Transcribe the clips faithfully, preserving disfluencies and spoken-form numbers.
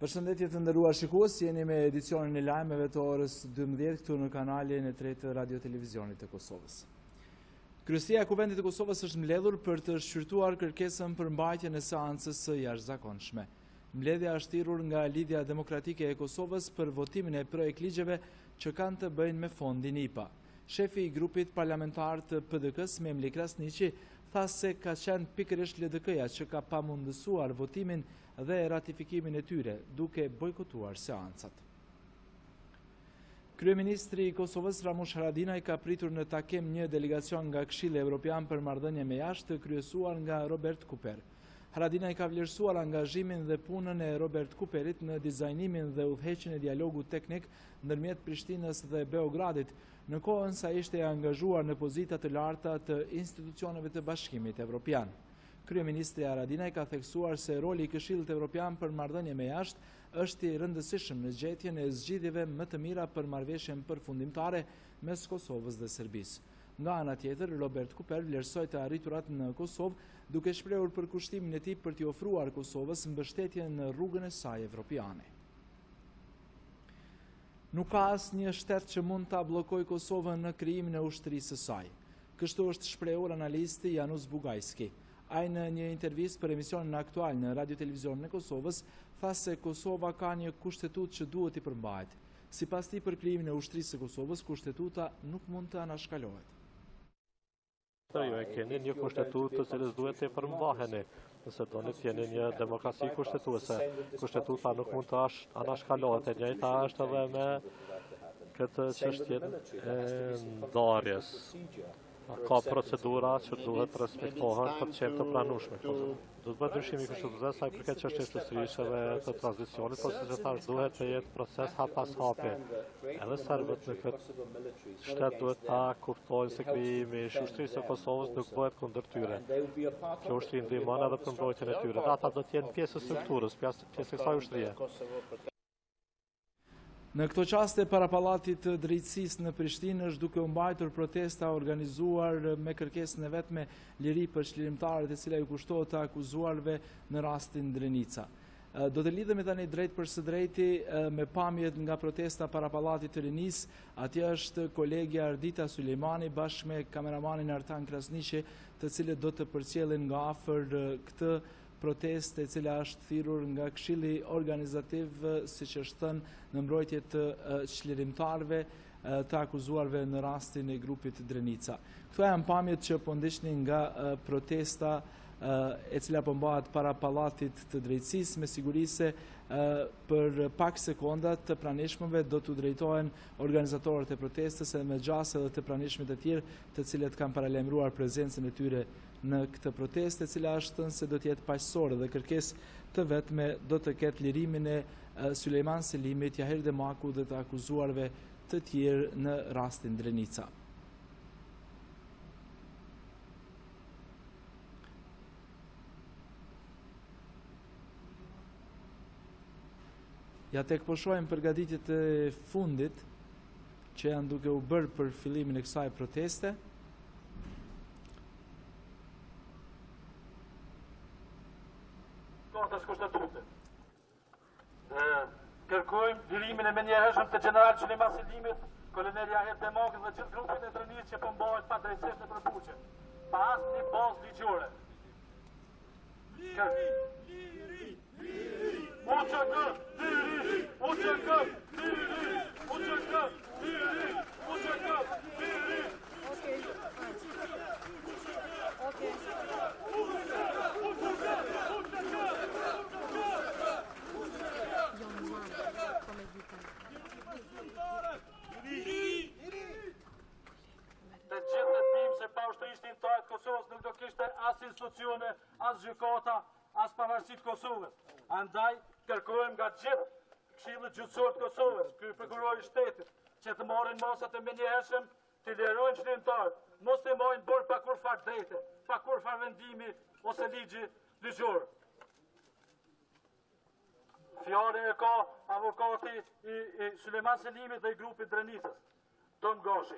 Përshëndetje të nderuar shikues, jeni me edicionin e lajmeve të orës dymbëdhjetë këtu në kanalin e tretë të Radio Televizionit të Kosovës. Kryesia e Kuvendit të Kosovës është mbledhur për të shqyrtuar kërkesën për mbajtjen e seancës së jashtëzakonshme. Mbledhja është thirrur nga Lidhja Demokratike e Kosovës për votimin e projekt ligjeve që kanë të bëjnë me fondin I P A. Shefi i grupit parlamentar të P D K-s Memli Krasniqi tha se ka qenë pikërisht L D K-ja që ka pamundësuar votimin dhe ratifikimin e tyre, duke bojkotuar seancat. Kryeministri i Kosovës Ramush Haradinaj ka pritur në takim një delegacion nga Këshilli Evropian për marrëdhënie me jashtë, kryesuar nga Robert Cooper. Haradinaj ka vlerësuar angazhimin dhe punën e Robert Cooperit në dizajnimin dhe udhëheqjen e dialogut teknik ndërmjet Prishtinës dhe Beogradit, në kohën sa ishte e angazhuar në pozita të larta të institucioneve të Bashkimit Evropian. Kryeministri Haradinaj ka theksuar se roli i Këshillit Evropian për marrëdhënie me jashtë është i rëndësishëm në gjetjen e zgjidhjeve më të mira për marrëveshjen përfundimtare mes Kosovës dhe Serbisë. Nga ana tjetër, Robert Cooper vlerësoi të arriturat në Kosovë, duke shprehur përkushtimin e tij për t'i ofruar Kosovës mbështetje në rrugën e saj evropiane. Nuk ka asnjë shtet që mund ta bllokojë Kosovën në krijimin e ushtrisë së saj. Kështu është shprehur analisti Janus Bugajski. Ai në një intervistë për emisionin aktual në Radio Televizionin e Kosovës tha se Kosova ka një kushtetutë që duhet i përmbahet. Sipas tij, për krijimin e ushtrisë së Kosovës, kushtetuta nuk mund të anashkalohet. Ju e keni një kushtetutë të cilës duhet të përmbaheni, nëse doni të jeni një demokraci kushtetuese. Kushtetuta nuk mund të anashkalohet, e njëjta është edhe me këtë çështjen e ndarjes. Ka procedura që duhet respektohen për të qenë të pranueshme. Do të bëhet ndryshimi kushtetues sa i përket çështjes së shtrisë dhe të tranzicionit, por siç e thash, duhet të jetë proces hap pas hapi. Edhe serbët në këtë shtet duhet ta kuptojnë se krijimi i ushtrisë së Kosovës nuk bëhet kundër tyre. Kjo ushtri ndihmon edhe për mbrojtjen e tyre. Ata do të jenë pjesë e strukturës, pjesë e kësaj ushtrie. Në këto qaste, para Pallatit të Drejtësisë në Prishtinë është duke u mbajtur protesta organizuar me kërkesën e vetme liri për çlirimtarët, e cila ju kushtohet të akuzuarve në rastin Drenica. Do të lidhemi tani drejt për së drejti me pamjet nga protesta para Pallatit të Rinisë. Atje është kolegja Ardita Sulejmani bashkë me kameramanin Artan Krasniqi, të cilët do të përcjellin nga afër këtë proteste e cila është thirrur nga Këshilli Organizativ, siç është thënë, në mbrojtje të çlirimtarëve të akuzuarve në rastin e grupit Drenica. Këto janë pamjet që po ndiqnin nga protesta e cila po mbahet para Pallatit të Drejtësisë. Me siguri se për pak sekonda të pranishmëve do t'u drejtohen organizatorët e protestës e me gjas edhe të pranishmit e tjerë, të cilët kanë paralajmëruar prezencën e tyre në këtë protestë, e cila është thënë se do të jetë paqësore dhe kërkesë të vetme do të ketë lirimin e Sulejman Selimit, Jahir Demaku dhe të akuzuarve të tjerë në rastin Drenica. Ja tek po shohim përgatitjet e fundit që janë duke u bërë për fillimin e kësaj proteste. Kërkojmë lirimin e menjëhershëm të general Sulejman Selimit, kolonel Jahir Demakut dhe gjithë grupin e Drenicës që po mbahet pa drejtësisht në përbuqje, pa asnjë bazë ligjore. Liri, liri, liri. O Ç K, liri, o Ç K, liri, o Ç K, liri, o Ç K, liri. Okej. Të gjithë të dim se pa ushtrisë shqiptare të Kosovës nuk do kishte as institucione, as gjykata, as pavarësi të Kosovës. Andaj kërkojmë nga gjithë Këshilli Gjyqësor të Kosovës, ky prokuror i shtetit, që të marrin masat e menjëhershëm, të lirojnë çlirimtarët, mos të marrin dorë pa kurfar drejte, pa kurfar vendimi ose ligji ligjor. Fjalën e ka avokati i, i Sulejman Selimit dhe i grupit Drenicës, Tom Gashi.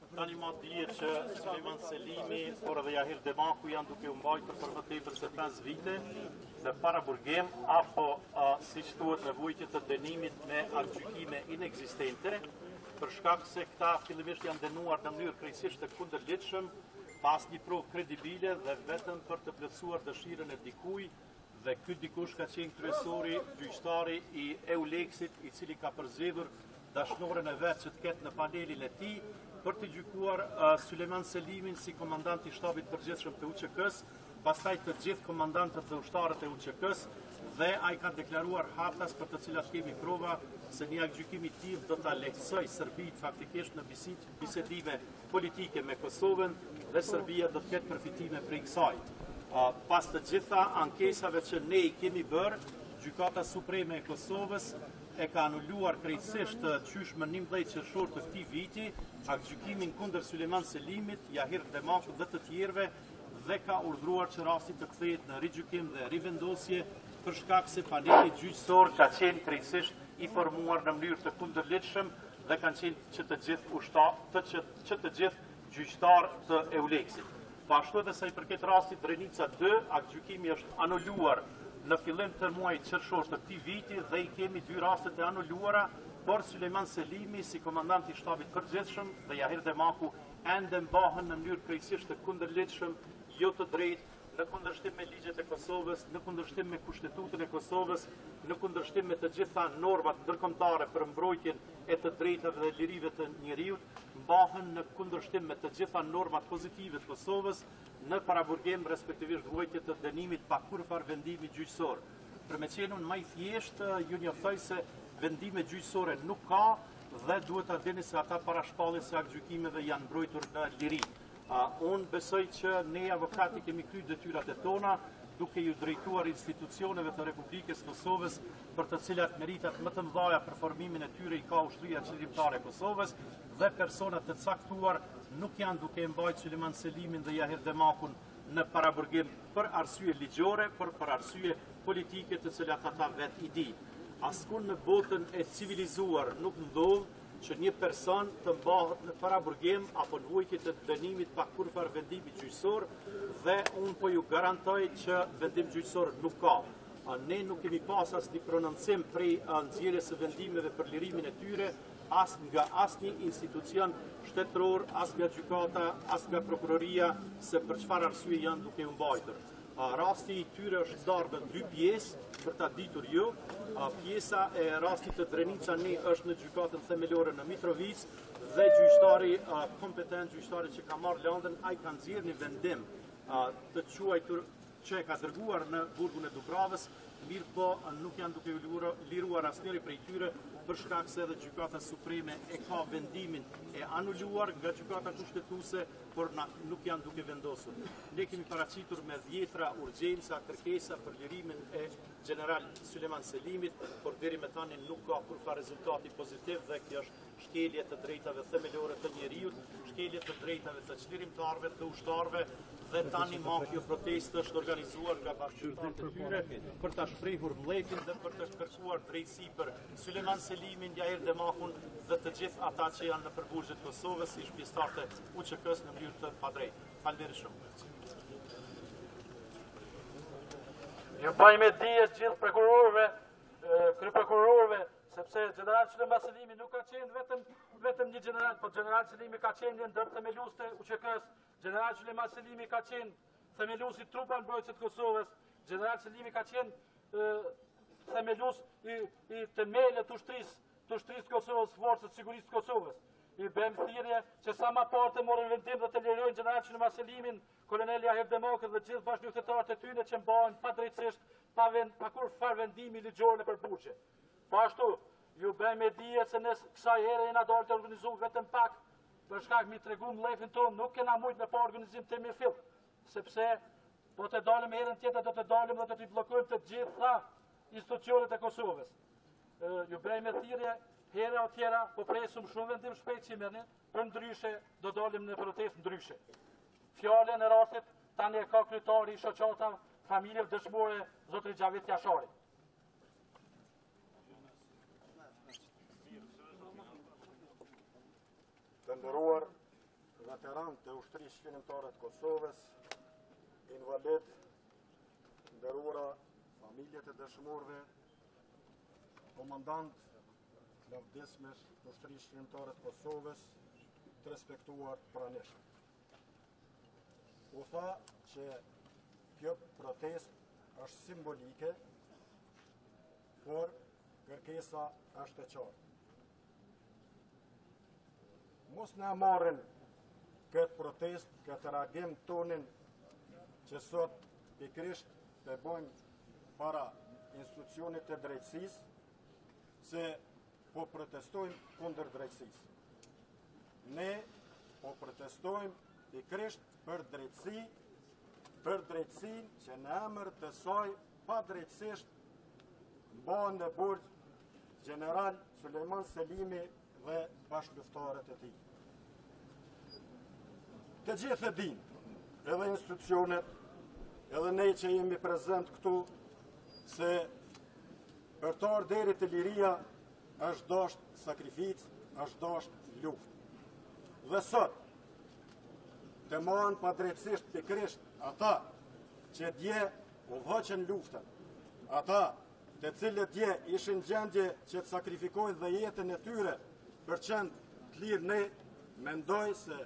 Tani ma dihet që Sulejman Selimi, por edhe Jahir Demaku janë duke u mbajtur për më tepër se pesë vite në paraburgim apo uh, siç thuhet nevojë të dënimit me aktgjykime inekzistente, për shkak se këta fillimisht janë dënuar në mënyrë krejtësisht të kundërligjshëm, pas një provë kredibile dhe vetëm për të plotësuar dëshirën e dikujt, dhe ky dikush ka qenë kryesori, gjyqtari i Euleksit, i cili ka përzgjedhur dashnoren e vet që të ketë në panelin e tij, për të gjykuar uh, Sulejman Selimin si komandant i shtabit përgjithshëm të U Q K-s, pastaj të gjithë komandantët dhe ushtarët e U Q K-s, dhe ai ka deklaruar haptas për të cilat kemi prova se një aktgjykim i tillë do ta lehtësoj Serbit faktikisht në bisedime politike me Kosovën dhe Serbia do të ketë përfitime prej kësaj. Uh, pas të gjitha ankesave që ne i kemi bërë, Gjykata Supreme e Kosovës e ka anuluar krejtësisht qysh më njëmbëdhjetë qershor të këtij viti aktgjykimin kundër Sulejman Selimit, Jahir Demakut dhe të tjerëve dhe ka urdhëruar që rasti të kthehet në rigjykim dhe rivendosje për shkak se paneli gjyqësor ka qenë krejtësisht i formuar në mënyrë të kundërligjshëm dhe kanë qenë që të gjithë ushtar, të që, që të gjithë gjyqtar të Euleksit. Po ashtu edhe sa i përket rastit Drenica dy, aktgjykimi është anuluar në fillim të muajit qershor të këtij viti dhe i kemi dy rastet e anuluara, por Sulejman Selimi si komandant i shtabit përgjithshëm dhe Jahir Demaku ende mbahen në mënyrë krejtësisht të kundërligjshëm, jo të drejtë, në kundërshtim me ligjet e Kosovës, në kundërshtim me kushtetutën e Kosovës, në kundërshtim me të gjitha normat ndërkombëtare për mbrojtjen e të drejtave dhe lirive të njerëzit, mbahen në kundërshtim me të gjitha normat pozitive të Kosovës, në paraburgim respektivisht vuajtje të dënimit pa kurrfarë vendimi gjyqësor. Për me qenë unë më i thjeshtë, ju njoftoj se vendime gjyqësore nuk ka dhe duhet ta dini se ata parashpalljes së aktgjykimeve janë mbrojtur në liri. Uh, unë besoj që ne avokati kemi kryer detyrat e tona duke ju drejtuar institucioneve të Republikës Kosovës për të cilat meritat më të mëdha për formimin e tyre i ka ushtria qëllimtare e Kosovës dhe personat të caktuar nuk janë duke mbajtur Sulejman Selimin dhe Jahir Demakun në paraburgim për arsye ligjore, por për arsye politike të cilat ata vetë i dinë. Askund në botën e civilizuar nuk ndodh që një person të mbahet në paraburgim apo në vuajtje të dënimit pa kurrfarë vendimi gjyqësor dhe unë po ju garantoj që vendim gjyqësor nuk ka. Ne nuk kemi pas as një prononcim prej nxjerrjes së vendimeve për lirimin e tyre, as nga asnjë institucion shtetëror, as nga gjykata, as nga prokuroria, se për çfarë arsye janë duke u mbajtur. Rasti i tyre është ndarë në dy pjesë, për ta ditur ju. Pjesa e rastit të Drenica një është në gjykatën themelore në Mitrovic dhe gjyqtari kompetent, gjyqtari që ka marrë lëndën, ai ka nxjerrë një vendim të quajtur që e ka dërguar në burgun e Dubravës, mirë po nuk janë duke u liruar asnjëri prej tyre për shkak se edhe Gjykata Supreme e ka vendimin e anuluar nga Gjykata Kushtetuese, por na, nuk janë duke vendosur. Ne kemi paraqitur me dhjetra urgjenca, kërkesa për lirimin e general Sulejman Selimit, por deri me tani nuk ka kurrfarë rezultati pozitiv dhe kjo është shkelje të drejtave themelore të njerëzit, shkelje të drejtave të çlirimtarëve, të ushtarëve dhe tani mafjo protestë është organizuar nga bashkëqyrtarët e tyre për ta shprehur mbledhjen dhe për të kërkuar drejtësi për Sulejman Selimin, Jahir Demakun dhe të gjithë ata që janë në përburgjet e Kosovës, ish pjesëtarë të U Q K-s në mënyrë të padrejtë. Faleminderit shumë. Ju bëjmë dije gjithë prokurorëve, kryeprokurorëve, sepse general Sulejman Selimi nuk ka qenë vetëm vetëm një general, por general Selimi ka qenë një ndër themelues të U Q K-s. General Sulejman Selimi ka qenë themelues i trupa mbrojtëse të Kosovës. General Selimi ka qenë themelues i, i themelit të ushtrisë, të ushtrisë të Kosovës, forcës së sigurisë të Kosovës. I bëjmë thirrje që sa më parë të morën vendim dhe të lirojnë general Sulejman Selimin, kolonel Jahir Demakut dhe gjithë bashkëpunëtorët e tyre që mbahen padrejtësisht pa vend, pa kurrfarë vendimi ligjor në përburgje. Po ashtu, ju bëjmë dije se ne kësaj here jena dorë të organizuar vetëm pak për shkak mi tregu mlefin tonë, nuk kena mujt me pa organizim të mirë fill, sepse po të dalim herën tjetër do të dalim dhe do të bllokojmë të gjitha institucionet e Kosovës. Ju bëjmë thirrje here o tjera, po presim shumë vendim shpejt që merrni, për ndryshe do dalim në protestë ndryshe. Fjalën e rastit tani e ka kryetari i shoqata familjeve dëshmore zotri Xhavit Jashari. Të nderuar veteran të ushtrisë shënimtare të Kosovës, invalid, nderora, familjet e dëshmorëve, komandant të lavdismesh të ushtrisë shënimtare të Kosovës, të respektuar pranishëm. U tha që kjo protest është simbolike, por kërkesa është e qartë. Mos në marrin këtë protest, këtë reagim tonin që sot pikrisht të bojnë para institucionit të drejtësisë, se po protestojmë kundër drejtësisë. Ne po protestojmë pikrisht për drejtësi, për drejtësin që në emër të saj pa drejtësisht mbahen në burg general Sulejman Selimi dhe bashkëluftarët e tij. Të gjithë e dinë, edhe institucionet, edhe ne që jemi prezent këtu, se për të ardhur deri te liria është dashur sakrificë, është dashur luftë. Dhe sot të marrin pa drejtësisht pikrisht ata që dje u hoqën luftën, ata të cilët dje ishin gjendje që të sakrifikojnë dhe jetën e tyre për qenë të lirë, ne mendoj se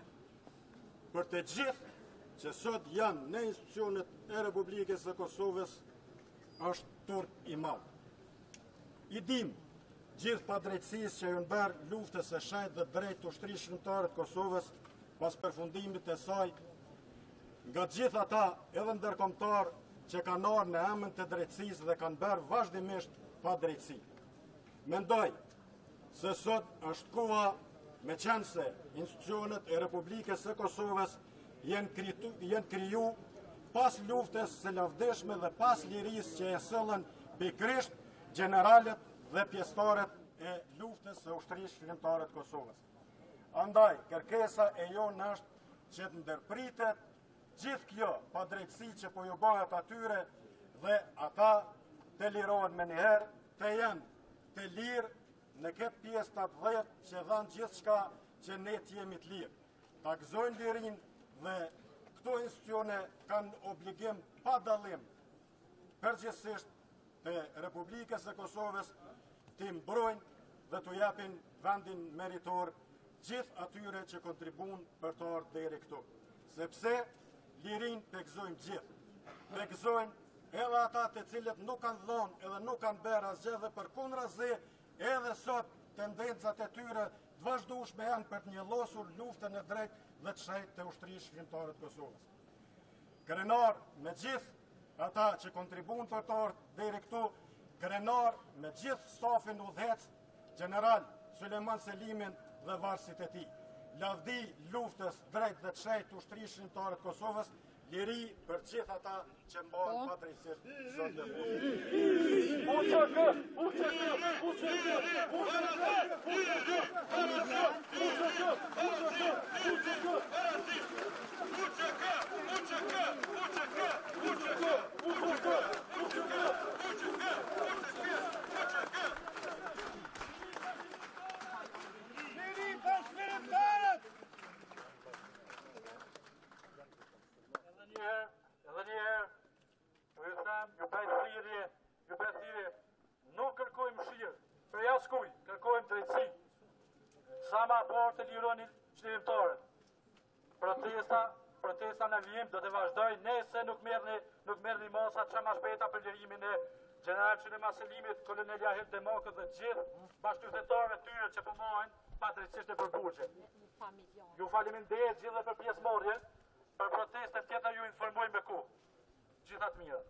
për të gjithë që sot janë në institucionet e Republikës së Kosovës është turp i madh. I dim gjithë pa drejtësisë që ju bërë luftës së shajt dhe drejt të ushtrisë shënimtare të Kosovës pas përfundimit të saj, nga gjithë ata edhe ndërkombëtar që kanë ardhur në emër të drejtësisë dhe kanë bërë vazhdimisht pa drejtësi. Mendoj se sot është koha, me qenë se institucionet e Republikës së Kosovës janë kriju pas luftës së lavdishme dhe pas lirisë që e sëllën pikrisht generalet dhe pjesëtarët e luftës së ushtrisë shënimtare të Kosovës. Andaj, kërkesa e jonë është që të ndërpritet gjithë kjo pa drejtësi që po ju bëhet atyre dhe ata të lirohen me njëherë, të jenë të lirë në këtë pjesë të të dhjetë që dhanë gjithë shka që ne të jemi të lirë. Ta gëzojnë lirin dhe këto institucione kanë obligim pa dalim përgjithsisht të Republikës së Kosovës të mbrojnë dhe të japin vendin meritor gjithë atyre që kontribuan për të ardhur deri këtu. Sepse lirin të gëzojnë gjithë. Të gëzojnë edhe ata të cilët nuk kanë dhonë edhe nuk kanë bërë asgjë dhe përkundrazi edhe sot tendencat e tyre të vazhdueshme janë për të njëllosur luftën e drejtë dhe të shejtë të ushtrisë shënimtare të Kosovës. Krenar me gjithë ata që kontribuan për të ardhur deri këtu, krenar me gjithë stafin udhëhec, general Sulejman Selimin dhe varësit e tij. Lavdi luftës drejt dhe të shejtë të ushtrisë shënimtare të Kosovës, liri për gjithë ata që mbahen pa drejtësisht sot në botë. U Q K, U Q K, U Q K, U Q K, U Q K, edhe njëherë, ju them, ju bëjt thirrje, ju bëjt thirrje, nuk kërkojmë mëshirë, për jaskuj, kërkojmë drejtësi. Sa ma parë të lironi çlirimtarët. Protesta, protesta në vijim do të vazhdoj, nëse nuk merrni, nuk merrni masa që ma shpejta për lirimin e General Sulejman Selimit, kolonel Jahid Demakët dhe gjithë bashkëqytetarëve tyre që pomohen pa drejtësisht e përburgje. Ju faleminderit gjithë dhe për pjesëmarrjen. Për protestet tjetër ju informoj me ku. Gjithat mirat.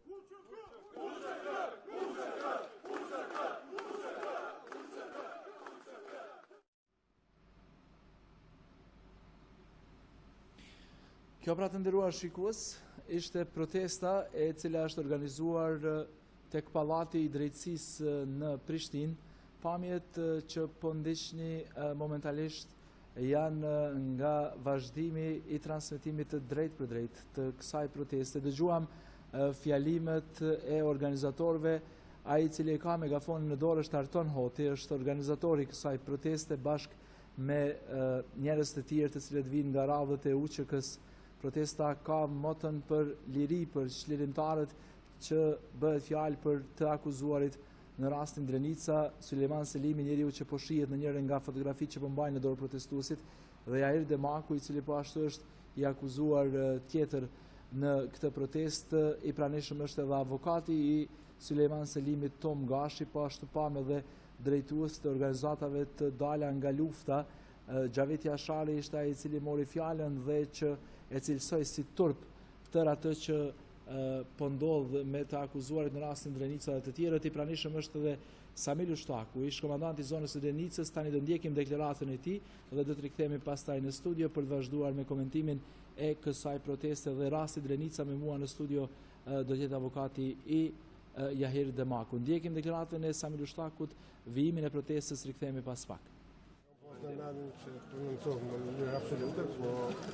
Kjo pra të nderuar shikues, ishte protesta e cila është organizuar tek Pallati i Drejtësisë në Prishtinë. Pamjet që po ndiqni momentalisht janë nga vazhdimi i transmetimit të drejt për drejt të kësaj proteste. Dëgjuam fjalimet e organizatorëve. Ai i cili ka megafonin në dorë është Arton Hoti, është organizatori i kësaj proteste bashkë me njerëz të tjerë të cilët vinë nga radhët e U Q K-s. Protesta ka motën për liri, për çlirimtarët, që bëhet fjalë për të akuzuarit në rastin Drenica, Sulejman Selimi, njeriu që po shihet në njërin nga fotografitë që po mbajnë në dorë protestuesit, dhe Jahir Demaku, i cili po ashtu është i akuzuar tjetër në këtë protestë. I pranishëm është edhe avokati i Sulejman Selimit, Tom Gashi, po ashtu pam edhe drejtues të organizatave të Dala nga lufta. Xhaveti Ashari ishte ai i cili mori fjalën dhe që e cilësoi si turp tërë atë që po ndodh me të akuzuarit në rastin Drenica dhe të tjerët. I pranishëm është edhe Samil Ushtaku, ish komandanti i zonës së Drenicës. Tani do ndjekim deklaratën e tij dhe do të rikthehemi pastaj në studio për të vazhduar me komentimin e kësaj proteste dhe rasti Drenica. Me mua në studio do të jetë avokati i Jahir Demaku. Ndjekim deklaratën e Samil Ushtakut, vijimin e protestës, rikthehemi pas pak. Në nani që të nëncohë në një absolute, po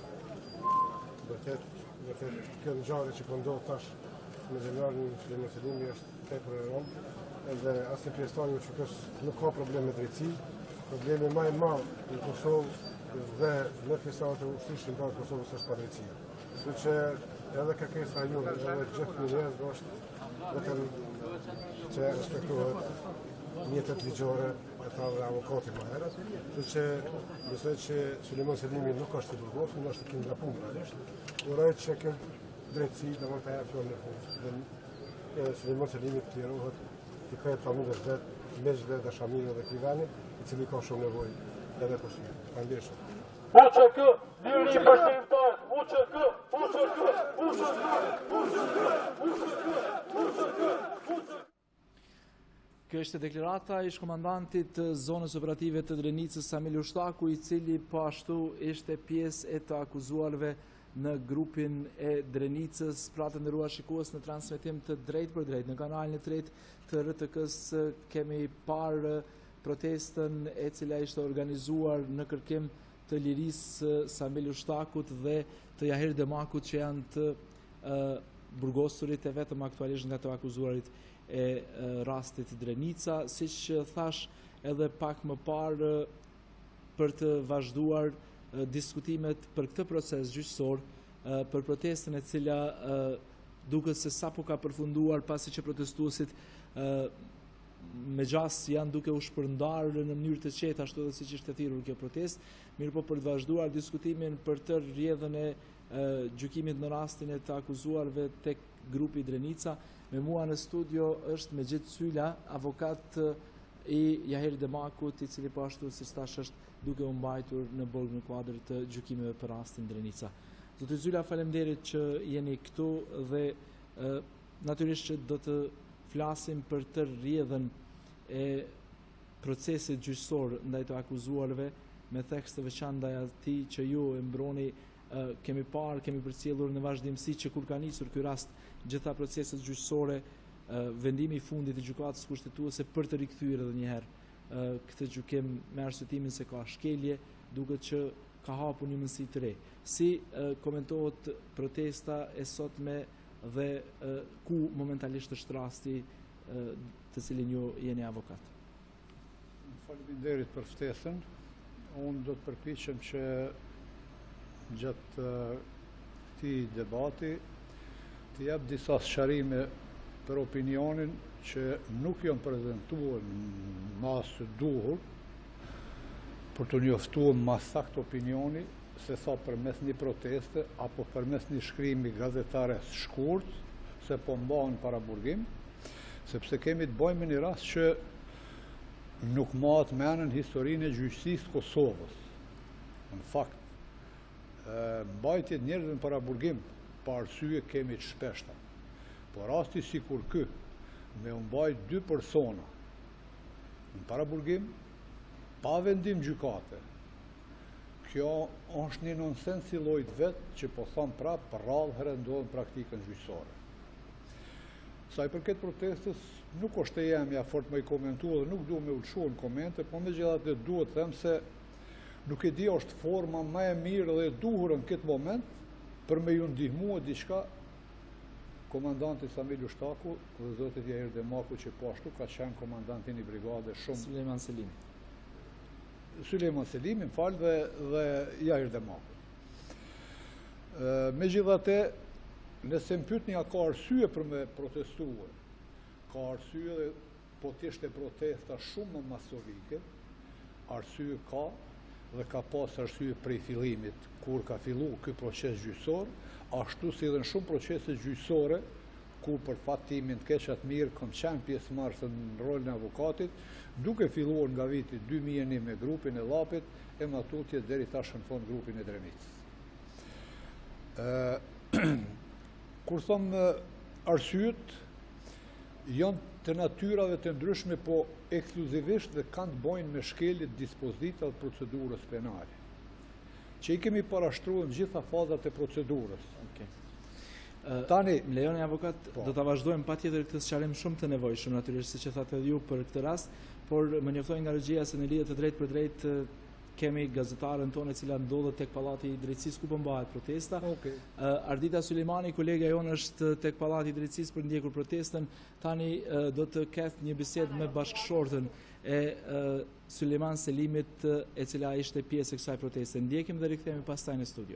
vërtet, vërtet kjo ngjarje që po ndodh tash me generarin Sulejman Selimi është tepër e rëndë, edhe asnjë pjesëtar i U Q K-s nuk ka problem me drejtësi. Problemi më i madh në Kosovë dhe në pjesëtarët e ushtrisë shqiptare të Kosovës është padrejtësia. Kështu që edhe kërkesa jonë, edhe gjithë njerëz është vetëm që respektohet mjetet ligjore, e tha dhe avokati më herët, kështu që besoj që Sulejman Selimi nuk është i burgosur, nuk është i kindrapun realisht. Uroj që kjo drejtësi do të japë fjalën e fundit. Dhe Sulejman Selimi të lirohet, të kthehet familjes vet, Mexhit dhe Dashamit dhe Krivani, i cili ka shumë nevojë edhe për sy. Faleminderit shumë. U Q K, liri për shqiptar, U Q K, U Q K, U Q K, U Q K, U Q K, U Q K, U Q K. Kjo është deklarata ish komandantit të zonës operative të Drenicës, Samil Ushtaku, i cili po ashtu ishte pjesë e të akuzuarve në grupin e Drenicës. Pra të nderuar shikues, në transmetim të drejt për drejt në kanalin e tretë të R T K-s kemi parë protestën e cila ishte organizuar në kërkim të lirisë Samil Ushtakut dhe të Jahir Demakut, që janë të uh, burgosurit e vetëm aktualisht nga të akuzuarit e rastit Drenica. Siç thash edhe pak më parë, për të vazhduar diskutimet për këtë proces gjyqësor, për protestën e cila duket se sapo ka përfunduar, pasi që protestuesit me gjas janë duke u shpërndarë në mënyrë të qetë, ashtu edhe siç ishte thirrur kjo protestë. Mirë po, për të vazhduar diskutimin për të rrjedhën e gjykimit në rastin e të akuzuarve tek grupi Drenica, me mua në studio është Mexhit Syla, avokat i Jahir Demakut, i cili po ashtu siç thash është duke u mbajtur në burg në kuadër të gjykimeve për rastin Drenica. Zoti Syla, faleminderit që jeni këtu dhe e, natyrisht që do të flasim për të rrjedhën e procesit gjyqësor ndaj të akuzuarve, me tekst të veçantë ndaj atij që ju e mbroni. Uh, kemi parë, kemi përcjellur në vazhdimsi që kur ka nisur ky rast gjitha proceset gjyqësore, uh, vendimi i fundit i gjykatës kushtetuese për të rikthyer edhe një herë uh, këtë gjykim me arsyetimin se ka shkelje, duket që ka hapur një mundësi të re. Si uh, komentohet protesta e sotme dhe uh, ku momentalisht është rasti uh, të cilin ju jeni avokat? Faleminderit për ftesën. Unë do të përpiqem që gjatë këtij debati të jap disa sqarime për opinionin që nuk janë prezantuar në masë të duhur, për të njoftuar më saktë opinioni se sa përmes një proteste apo përmes një shkrimi gazetare shkurt se po mbahen para burgim, sepse kemi të bëjmë një rast që nuk mahet menën historinë e gjyqësisë të Kosovës. Në fakt, mbajtjet njerëzve para burgim, pa arsye kemi të shpeshta. Po rasti si kur ky, me mbajt dy persona në para burgim, pa vendim gjykate, kjo është një nonsens i llojit vet që po thon prap për radhë herë ndodhen praktikën gjyqësore. Sa i përket protestës, nuk është e jemja fort më i komentuar dhe nuk duhet me ulshu në komente, po megjithatë duhet them se nuk e di është forma më e mirë dhe e duhur në këtë moment për me ju ndihmua diçka komandanti Samil Ushtaku dhe zotit Jahir Demaku, që po ashtu ka qenë komandantin i brigade shumë. Sulejman Selimi. Sulejman Selimi, më falë, dhe, dhe Jahir Demaku. Megjithatë, nëse më pyetni a ka arsye për me protestuar, ka arsye dhe po t'ishte protesta shumë më masovike, arsye ka dhe ka pas arsye prej fillimit kur ka fillu ky proces gjyqësor, ashtu si dhe në shumë procese gjyqësore, ku për fatimin të keqat mirë kam qenë pjesëmarrës në rolin e avokatit, duke filluar nga viti dy mijë e një me grupin e Llapit e më tutje deri tash në fund grupin e Drenicës. Kur thom arsyet janë të natyrave të ndryshme, po ekskluzivisht dhe kanë të bojnë me shkeljet dispozita dhe procedurës penale, që i kemi parashtruar në gjitha fazat e procedurës. Tani, më lejoni avokat, do të vazhdojmë pa tjetër këtë sqarim shumë të nevojshëm, natyrisht, si që thatë edhe ju për këtë rast, por më njoftoj nga regjia se në lidhje të drejt për drejt kemi gazetarën tonë e cila ndodhet tek Pallati i Drejtësisë ku po mbahet protesta. Okay. Ardita Sulejmani, kolega jonë, është tek Pallati i Drejtësisë për ndjekur protestën. Tani do të ketë një bisedë me bashkëshortën e Sulejman Selimit, e cila ishte pjesë e kësaj proteste. Ndjekim dhe rikthehemi pastaj në studio.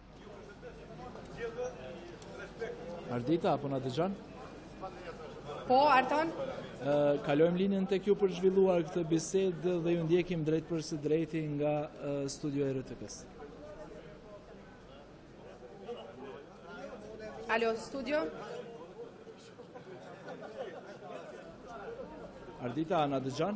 Ardita, apo na dëgjon? Po, Arton? Kalojmë linjën tek ju për zhvilluar këtë bisedë dhe ju ndjekim drejt për së drejti nga studio e R T K-s. Alo, studio? Ardita, na dëgjon?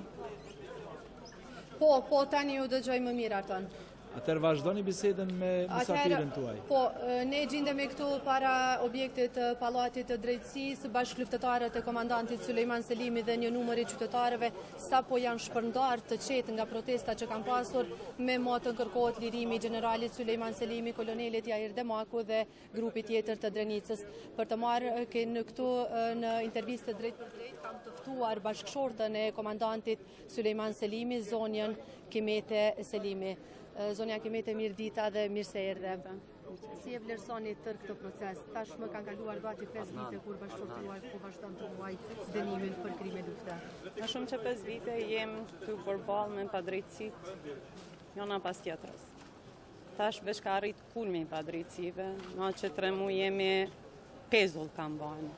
Po, po, tani ju dëgjoj më mirë, Arton. Atëherë vazhdoni bisedën me mysafirën tuaj. Po, ne gjendemi këtu para objektit të Pallatit të Drejtësisë, bashkëluftëtarët e komandantit Sulejman Selimi dhe një numër i qytetarëve sa po janë shpërndar të qetë nga protesta që kanë pasur, me motën kërkohet lirimi i generalit Sulejman Selimi, kolonelit Jahir Demaku dhe grupi tjetër të Drenicës. Për të marrë në këtu në intervistë drejt për drejt kam të ftuar bashkëshortën e komandantit Sulejman Selimi, zonjën Kimete Selimi. Zonja Kimete, mirë dita dhe mirë se erdhe. Si e vlerësoni tërë këtë proces? Tash më kanë kaluar gati pesë vite kur bashkëshorti juaj po vazhdon të muaj dënimin për krime lufte. Më shumë që pesë vite jem këtu përballë me padrejtësitë, jona pas tjetrës. Tash veç ka arrit kulmi i padrejtësive, ma që tre muaj jemi pezull kam bënë.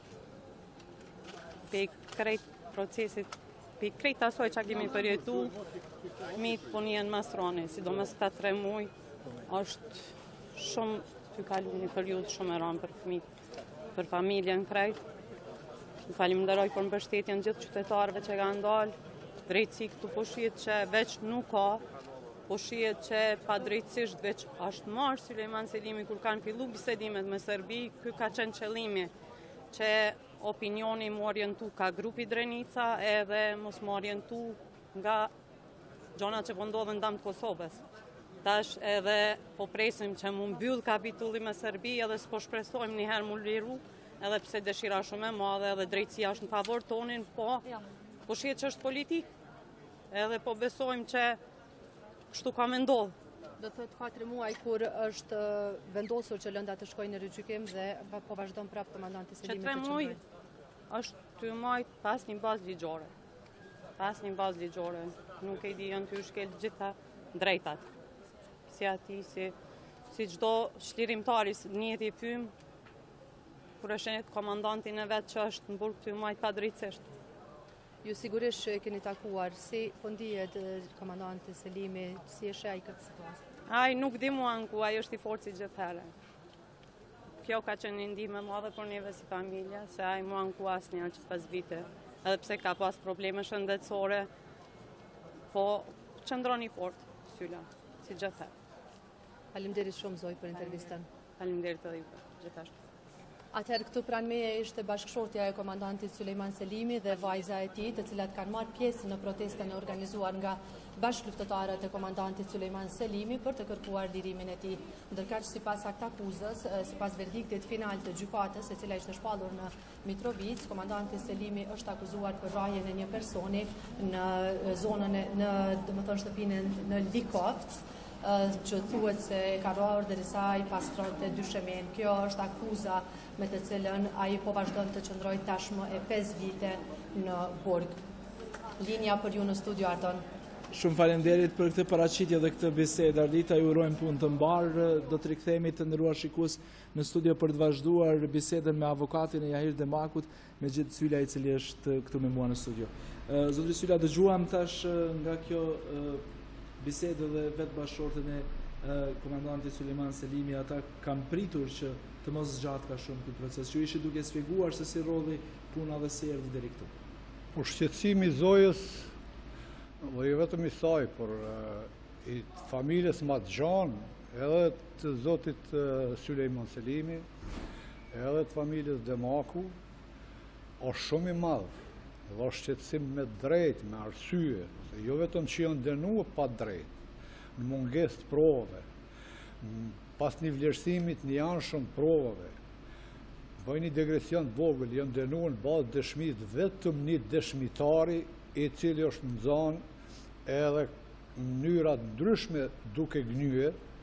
Pe krejt procesit, pe krejt asoj që kemi përjetu, fëmijët po njën mastroni, sidomos këta tre muaj, është shumë të kalu një periudhë shumë e rëndë për fëmijët, për familjen krejt. Më falimnderoj për mbështetjen gjithë qytetarëve që kanë dalë, drejtësi këtu po shihet që veç nuk ka, po shihet që pa drejtësisht veç është marrë Sulejman Selimi kur kanë fillu bisedimet me Serbi, ky ka qenë qëllimi që opinioni më orientu ka grupi Drenica edhe mos më orientu nga gjona që po ndodhen dam të Kosovës. Tash edhe po presim që mu mbyll kapitulli me Serbi edhe s'po shpresojmë njëherë mu liru, edhe pse dëshira shumë e madhe edhe drejtësia është në favor tonin, po po shihet që është politik. Edhe po besojmë që kështu ka me ndodhë. Do të thotë katër muaj kur është vendosur që lënda të shkojnë në rigjykim dhe po vazhdon prapë komandanti Selimi të qëndrojë. Që tre muaj është dy muaj pas një bazë ligjore. Pas një bazë ligjore. Nuk e di, janë të shkel gjitha drejtat. Si ati, si, si çdo shlirimtari njëti i fym, kur e shenet komandantin e vetë që është në burg të muaj pa drejtësisht. Ju sigurisht që e keni takuar, si po ndihet komandanti Selimi, si e sheh ai këtë situatë? Ai nuk di mua ku, ai është i fortë si gjithherë. Kjo ka qenë një ndihmë e madhe për neve si familja, se ai mua ku asnjë që pas vite, edhe pse ka pas probleme shëndetësore, po qëndron i fortë, Syla, si gjithherë. Faleminderit shumë zoj për intervistën. Faleminderit edhe ju, gjithashtu. Atëherë këtu pranë meje ishte bashkëshortja e komandantit Sulejman Selimi dhe vajza e tij, të cilat kanë marrë pjesë në protestën e organizuar nga bashkëluftëtarët e komandantit Sulejman Selimi për të kërkuar lirimin e tij. Ndërkaq sipas aktakuzës, sipas verdiktit final të gjykatës, e cila ishte shpallur në Mitrovic, komandanti Selimi është akuzuar për rrahjen e një personi në zonën e në, domethënë shtëpinë në Likovc, që thuhet se ka rrahur derisa ai pastronte dyshemen. Kjo është akuza me të cilën ai po vazhdon të qëndrojë tashmë e pesë vite në burg. Linja për ju në studio, Ardon. Shumë faleminderit për këtë paraqitje dhe këtë bisedë. Ardita, ju urojmë punë të mbarë. Do të rikthehemi të nderuar shikues në studio për të vazhduar bisedën me avokatin e Jahir Demakut, Mexhit Syla, i cili është këtu me mua në studio. Zotri Syla, dëgjuam tash nga kjo bisedë dhe vetë bashkëshortën e komandantit Sulejman Selimi, ata kanë pritur që të mos zgjat ka shumë këtë proces. Ju ishi duke shpjeguar se si rodhi puna dhe si erdhi deri këtu. Po shqetësimi i zojës, dhe jo vetëm i saj, por i familjes Matxhan, edhe të zotit Sulejman Selimi, edhe të familjes Demaku, është shumë i madhë, dhe është shqetësim me drejt, me arsye, se jo vetëm që janë dënuar pa drejt, në munges të provave, pas një vlerësimit një anshëm provave, bëjnë një degresion të vogël, janë dënuar në bazë dëshmit vetëm një dëshmitari i cili është nxanë edhe mënyrat ndryshme duke gënye,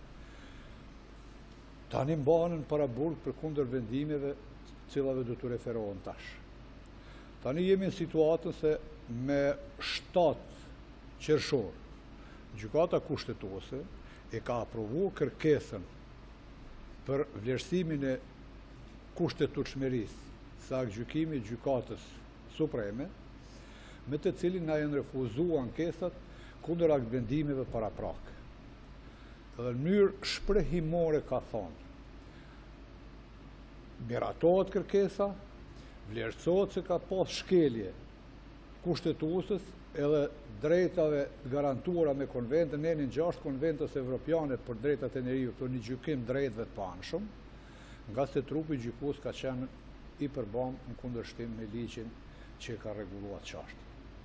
tani mbahen para burg për kundër vendimeve cilave do të referohen tash. Tani jemi në situatën se me shtatë qershor, gjykata kushtetuese e ka aprovuar kërkesën për vlerësimin e kushtetutshmërisë së aktgjykimit gjykatës supreme, me të cilin na janë refuzuar ankesat kundër aktvendimeve paraprak. Dhe në mënyrë shprehimore ka thonë, miratohet kërkesa, vlerësohet se ka pas shkelje kushtetuesës edhe drejtave garantuara me konventën e gjashtë konventës evropiane për drejtat e njeriut, për një gjykim drejtëve të panshëm, nga se trupi gjykues ka qenë i përbam në kundërshtim me ligjin që ka rregulluar çështjen.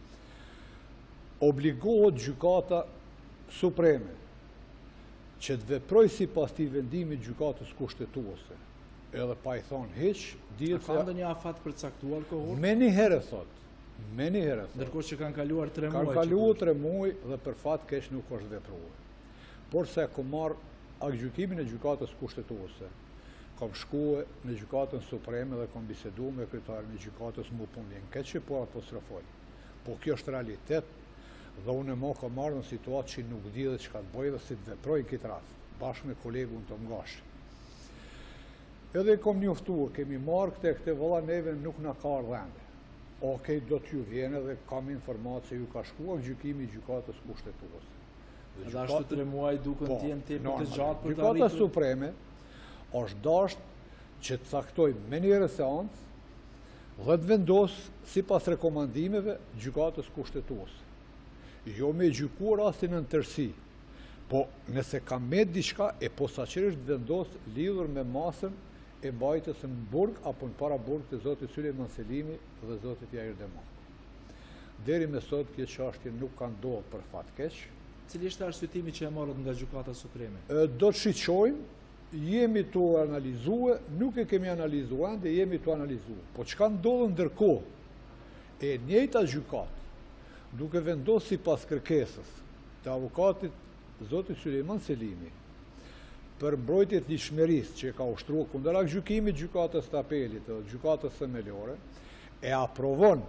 Obligohet gjykata supreme që të veproj sipas këtij vendimi gjykatës kushtetuese, edhe pa i thonë hiç, dihet se ka ndonjë afat përcaktuar kohor? Me një herë thot, me një herë thot. Ndërkohë që kanë kaluar tre muaj. Kanë kaluar tre muaj dhe për fat keq nuk është vepruar. Por se kam marr aktgjykimin e gjykatës kushtetuese, kam shkuar në gjykatën supreme dhe kam biseduar me kryetarin e gjykatës më punin. Këtë që po apostrofoj. Po kjo është realitet dhe unë më kam marrë në situatë që nuk di dhe çka të bëj dhe si të veproj këtë rast, bashkë me kolegun të Mgashi. Edhe kom njoftuar, kemi marrë këte këte vëlla neve nuk na ka ardhende. Okej, do t'ju vjene dhe kam informatë se ju ka shkuar gjykimi i gjykatës kushtetuese. Edhe ashtu tre muaj duken të jenë tepër të gjatë për të arritur. Gjykata arritur. supreme është dashur që të caktoj me një seancë dhe të vendos sipas rekomandimeve gjykatës kushtetuese. Jo me gjykuar rastin në tërësi, po nëse ka me diçka e posaçërisht vendos lidhur me masën e mbajtjes në burg apo në para burg të zotit Sulejman Selimi dhe zotit Jahir Demakut. Deri me sot kjo çështje nuk ka ndodhur për fat keq. Cili është arsyetimi që e morët nga gjykata supreme? Do të shiqojmë, jemi të analizuar, nuk e kemi analizuar dhe jemi të analizuar. Po çka ndodh ndërkohë? E njëjta gjykatë duke vendosur sipas kërkesës të avokatit zotit Sulejman Selimi për mbrojtjet ligjshmërisë që ka ushtruar kundër aktgjykimit gjykatës të apelit dhe gjykatës themelore, e aprovon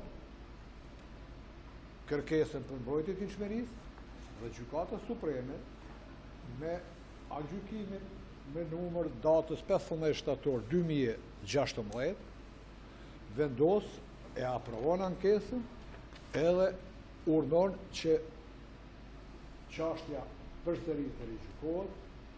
kërkesën për mbrojtje të ligjshmërisë dhe gjykata supreme me aktgjykimin me numër datës pesëmbëdhjetë shtator dy mijë e gjashtëmbëdhjetë vendos e aprovon ankesën edhe urdhon që çështja përsëri të rigjikohet.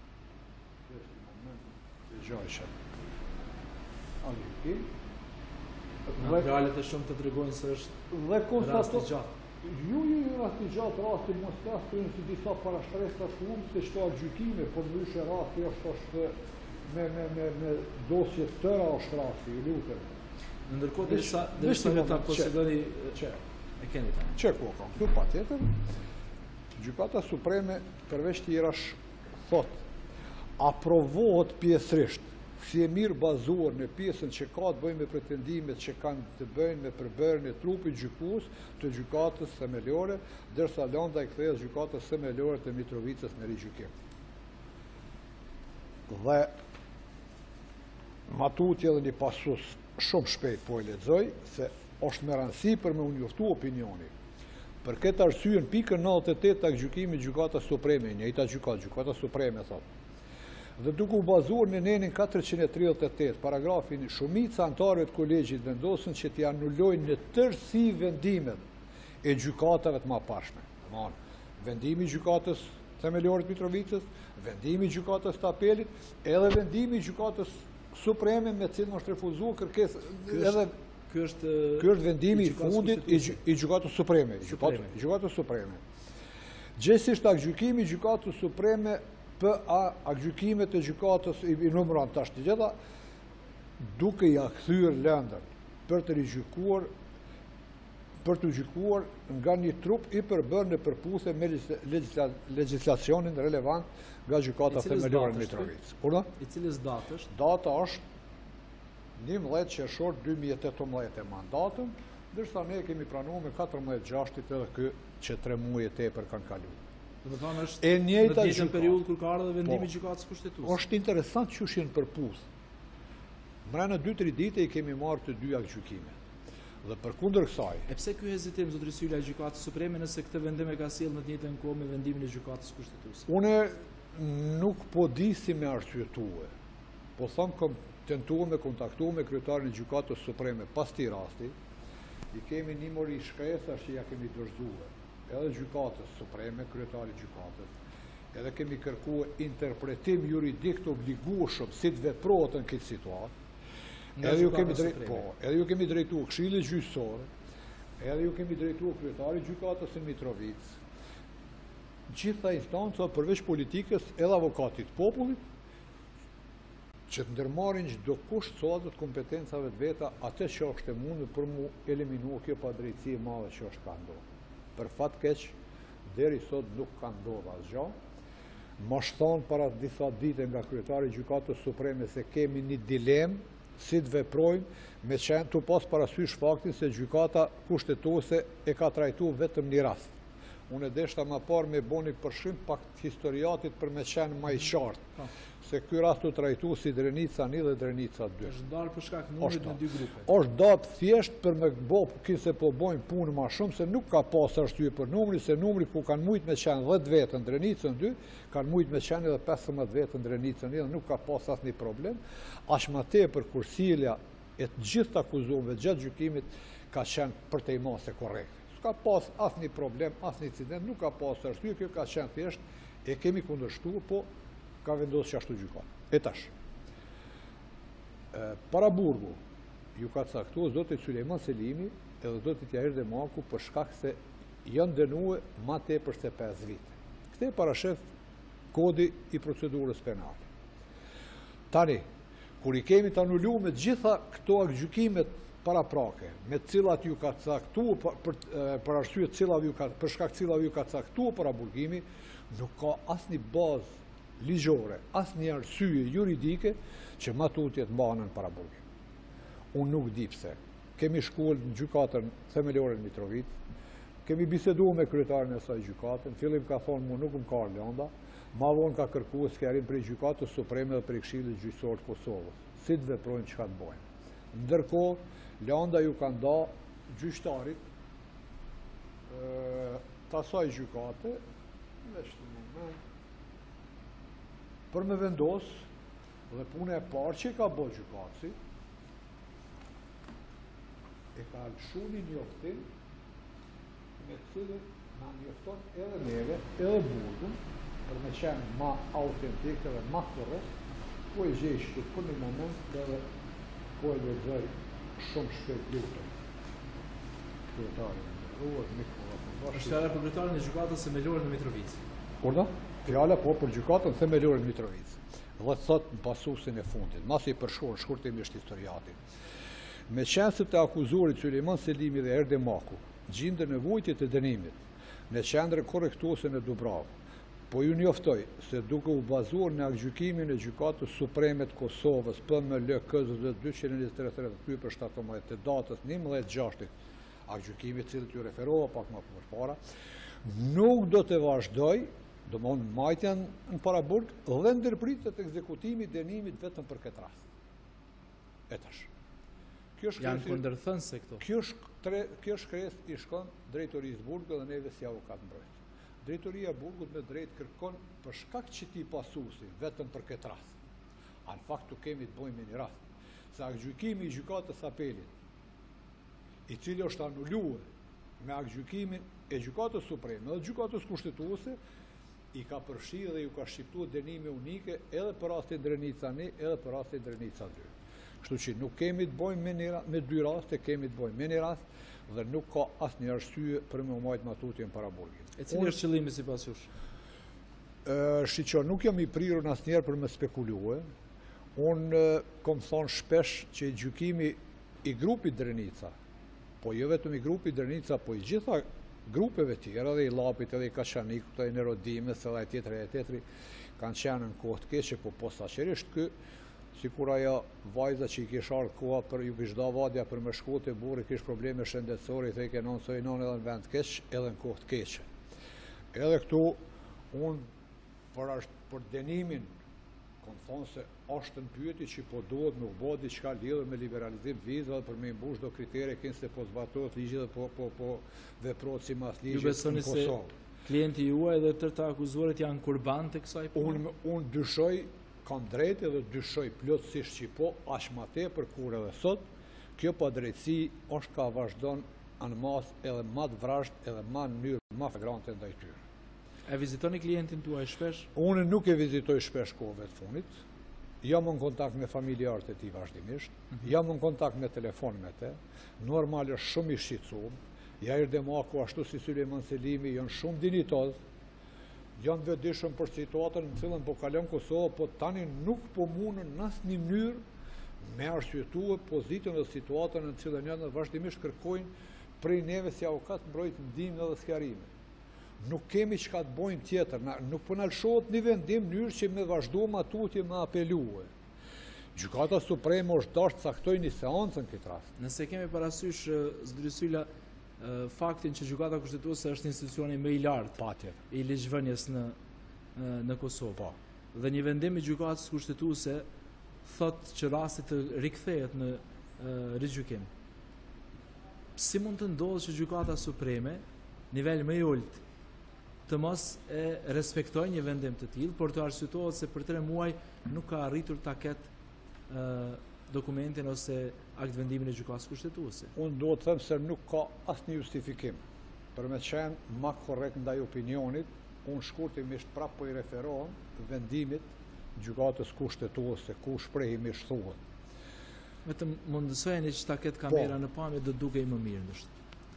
Gjojshëm. Agjykim. Materialet e shumë të tregojnë se është rast i gjatë. Ju ju rast i gjatë, rasti mos kastojnë si disa parashtresa shumë se çto gjykime, por ndryshe rasti është është me me me me dosje të tëra është rasti, ju lutem. Ndërkohë derisa derisa ta posedoni çe e keni tani. Çe ku ka? Këtu patjetër. Gjykata supreme përveç tjerash thot aprovohet pjesërisht si e mirë bazuar në pjesën që ka të bëjnë me pretendimet që kanë të bëjnë me përbërjen e trupit gjykues të gjykatës themelore, ndërsa lënda i kthehet gjykatës themelore të Mitrovicës në rigjykim. Dhe matutje dhe një pasus shumë shpejt po e lexoj se është me rëndësi për me u njoftu opinioni. Për këtë arsye në pikën nëntëdhjetë e tetë të gjykimit gjykatës supreme, njëjta gjykatë, gjykata supreme thotë. Dhe duke u bazuar në nenin katërqind e tridhjetë e tetë, paragrafin, shumica anëtarëve të kolegjit vendosën që t'i anullojnë në tërësi vendimet e gjykatave të mëparshme. Vendimi i gjykatës themelore të Mitrovicës, vendimi i gjykatës të apelit, edhe vendimi i gjykatës supreme me cilën është refuzuar kërkesë edhe Ky është Ky është vendimi i fundit i gjykatës supreme, i gjykatës supreme. Gjithsesi aktgjykimi i gjykatës supreme për aktgjykimet e gjykatës i numëron tash të gjitha, duke ja kthyer lëndën për të rigjykuar për të gjykuar nga një trup i përbërë në përputhje me legjislacionin relevant nga gjykata themelore në Mitrovicë. I cilës datë është? Data është njëmbëdhjetë qershor dy mijë e tetëmbëdhjetë e mandatën, ndërsa ne kemi pranuar me katërmbëdhjetë gjashtit edhe kë që tre muaj e tepër kanë kaluar. Do të thonë është në të njëjtën periudhë kur ka ardhur vendimi i gjykatës kushtetuese. Është interesant që është në përputh. Mbrana dy tre ditë i kemi marrë të dy aktgjykime. Dhe përkundër kësaj. E pse ky hezitim zotëri Syla e gjykatës supreme nëse këtë vendim e ka sjellë në të njëjtën kohë me vendimin e gjykatës kushtetuese? Unë nuk po di si me arsyetuar. Po them kom tentuar me kontaktuar me kryetarin e gjykatës supreme pas këtij rasti. I kemi një mori shkresash që ja kemi dorëzuar. Edhe gjykatës supreme, kryetari i gjykatës. Edhe kemi kërkuar interpretim juridik të obligueshëm si të veprohet në këtë situatë. Edhe ju kemi drejtuar, po, edhe ju kemi drejtuar Këshillit gjyqësor, edhe ju kemi drejtuar kryetarit të gjykatës së Mitrovicës. Gjitha instanca përveç politikës edhe avokatit popullit që të ndërmarrin çdo kusht sot të kompetencave të veta atë që është e mundur për mu eliminuar kjo padrejtësi e madhe që është ka ndodhur. Për fat keq, deri sot nuk ka ndodhur asgjë. Më shton para disa ditë nga kryetari i gjykatës supreme se kemi një dilemë si të veprojmë me qenë të pas parasysh faktin se gjykata kushtetuese e ka trajtuar vetëm një rast. Unë e deshta më parë me boni përshim pak historiatit për me qenë më i qartë, se ky rast u trajtuar si Drenica një dhe Drenica dy. Është ndarë për shkak numrit në dy grupe. Është ndarë thjesht për me bë se po bojnë punë më shumë, se nuk ka pas arsye për numrin, se numri ku kanë mujt me qenë dhjetë vetë në Drenicën dy, kanë mujt me qenë edhe pesëmbëdhjetë vetë në Drenicën një, dhe nuk ka pas asnjë problem. Aq më tepër kur Syla e të gjithë akuzuarve gjatë gjykimit ka qenë përtejmose korrekte. S'ka pas asnjë problem, asnjë incident, nuk ka pas arsye, kjo ka qenë thjesht e kemi kundërshtuar, po ka vendosur që ashtu gjykatë. E tash. Para burgu ju ka caktuar zoti Sulejman Selimi edhe zoti Tjaherë Maku për shkak se janë dënuar më tepër se pesë vite. Këtë e parashef kodi i procedurës penale. Tani, kur i kemi të anulluar me gjitha këto gjykimet paraprake, me cilat ju ka caktuar për, për arsye cilat ju ka për shkak cilat ju ka caktuar para burgimi, nuk ka asnjë bazë ligjore, asnjë arsye juridike që ma tutje të mbanën para burgim. Unë nuk di pse. Kemi shkuar në gjykatën themelore në Mitrovicë, kemi biseduar me kryetarin e saj gjykate, në fillim ka thonë mu nuk më ka lënda, ma vonë ka kërkuar skerim prej gjykatës supreme dhe prej Këshillit gjyqësor të Kosovës, si të veprojnë çka të bojnë. Ndërkohë, lënda ju ka nda gjyqtarit të asaj gjykate, për me vendos dhe punë e parë që i ka bo gjykatësi, e ka lëshu një njoftim me cilën na njofton edhe neve, edhe burgun, për me qenë ma autentikë dhe ma korrekt, po e gjeshtë për një moment edhe po e lexoj shumë shpejt lutën. Kryetarin e nderuar, Nikola. Është fjala për kryetarin e gjykatës themelore në Mitrovicë. Kurdo? Fjala po për gjykatën themelore në Mitrovicë. Dhe thot në pasusin e fundit, masi i përshkruan shkurtimisht historiatin. Me qenë se të akuzuarit Sulejman Selimi dhe Erde Maku gjindën në vujtje të dënimit në qendrën korrektuese në Dubravë, po ju njoftoj se duke u bazuar në aktgjykimin e gjykatës supreme të Kosovës P M L K Z D dyqind e njëzet e tre tridhjetë për shtatëmbëdhjetë të datës njëmbëdhjetë gjashtit, aktgjykimi i cilit ju referova pak më përpara, nuk do të vazhdoj do më në majtjen në paraburg dhe ndërpritet ekzekutimi dënimit vetëm për këtë rast. E tash. Janë kundërthënëse këto. Kjo shkres i shkon drejtorisë burgut dhe neve si avokat mbrojtës. Drejtoria burgut me drejt kërkon për shkak që ti pasuesi vetëm për këtë rast. A në fakt të kemi të bojmë një rast. Sa gjykimi i gjykatës apelit, i cili është anuluar me gjykimin e gjykatës supreme dhe gjykatës kushtetuese, i ka përfshirë dhe ju ka shqiptuar dënime unike edhe për rastin Drenica një, edhe për rastin Drenica dy. Kështu që nuk kemi të bojmë me, me dy raste, kemi të bojmë me një rast dhe nuk ka asnjë arsye për me majtë matutjen para burgit. E cili është qëllimi sipas jush? Shiqo, nuk jam i prirur asnjëherë për me spekulue. Unë kom thonë shpesh që i gjykimi i grupit Drenica, po jo vetëm i grupit Drenica, po i gjitha grupeve tjera, dhe i Lapit, edhe i Kaçanikut, edhe i Nerodimes, edhe i tjetëri, e tjetëri, kanë qenë në kohë të keqe, po posaçërisht ky, sikur ajo vajza që i kish ardhur koha për ju kish dha vadja për me shkuar te burri, kish probleme shëndetësore, i thekë non soi non edhe në vend keq, edhe në kohë të keqe. Edhe këtu unë për për dënimin kam thonë se është në pyetje që po duhet nuk bëhet diçka lidhur me liberalizim vizave për me mbush do kritere kënë se po zbatohet ligji dhe po po po veprohet sipas ligjit në Kosovë. Klienti juaj dhe tërë të akuzuarit janë kurban të kësaj pune? Unë un dyshoj, kam drejtë dhe dyshoj plotësisht që po, aq më tepër kur edhe sot, kjo padrejtësi është ka vazhdon anë mas edhe më të vrasht edhe më në mënyrë më flagrante ndaj tyre. E vizitoni klientin tuaj shpesh? Unë nuk e vizitoj shpesh kohëve të fundit. Jam në kontakt me familjarët e tij vazhdimisht, mm -hmm. jam në kontakt me telefon me te, normal është shumë i shqetësuar. Jair Demaku ashtu si Sulejman Selimi janë shumë dinitoz, janë vetëdijshëm për situatën në cilën po kalon Kosova, po tani nuk po mundën në asnjë mënyrë me arsyetuar pozitën dhe situatën në cilën janë, vazhdimisht kërkojnë prej neve si avokat mbrojtje ndihmë dhe sqarime. Nuk kemi çka të bëjmë tjetër, na, nuk po na lëshohet një vendim në mënyrë që me vazhdu matutje me apelue. Gjykata Supreme është dashur të caktojë një seancë në këtë rast. Nëse kemi parasysh zotëri Syla faktin që gjykata kushtetuese është institucioni më i lartë patjetër i ligjvënies në në Kosovë. Po. Dhe një vendim i gjykatës kushtetuese thotë që rasti të rikthehet në rigjykim. Si mund të ndodhë që gjykata Supreme, nivel më i ulët, të mos e respektoj një vendim të tillë, por të arsyetohet se për tre muaj nuk ka arritur ta ketë dokumentin ose akt vendimin e gjykatës kushtetuese. Unë duhet të them se nuk ka asnjë justifikim. Për me qenë më korrekt ndaj opinionit, unë shkurtimisht prapë po i referohem vendimit gjykatës kushtetuese, ku shprehimisht thuhet. Vetëm mundësojeni që ta ketë kamera në pamje do dukej më mirë ndoshta.